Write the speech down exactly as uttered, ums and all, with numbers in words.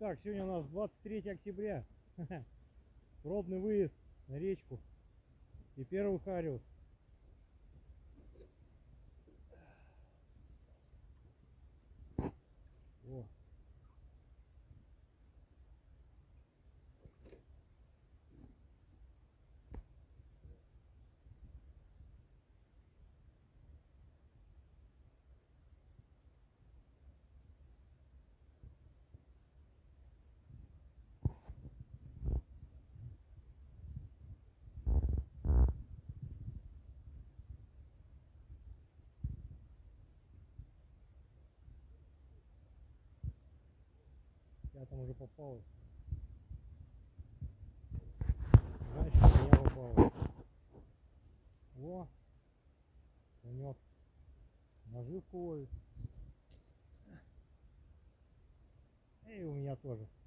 Итак, сегодня у нас двадцать третье октября. Пробный выезд на речку. И первый хариус. О. Я там уже попалась. Значит, я попалась. О, конек. Наживку ловит. И у меня тоже.